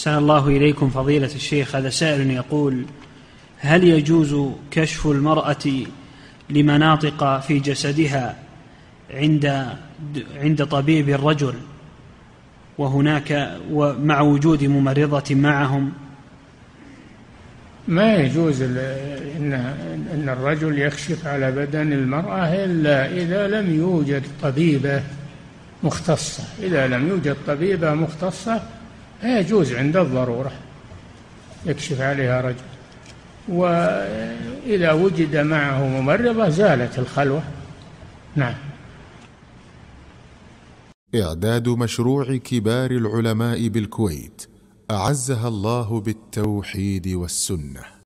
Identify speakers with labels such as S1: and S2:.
S1: أحسن الله إليكم فضيلة الشيخ. هذا سائل يقول: هل يجوز كشف المرأة لمناطق في جسدها عند طبيب الرجل وهناك ومع وجود ممرضة معهم؟
S2: ما يجوز إن الرجل يكشف على بدن المرأة إلا إذا لم يوجد طبيبة مختصة. إذا لم يوجد طبيبة مختصة لا يجوز عند الضرورة يكشف عليها رجل، وإذا وجد معه ممرضة زالت الخلوة. نعم.
S3: إعداد مشروع كبار العلماء بالكويت أعزها الله بالتوحيد والسنة.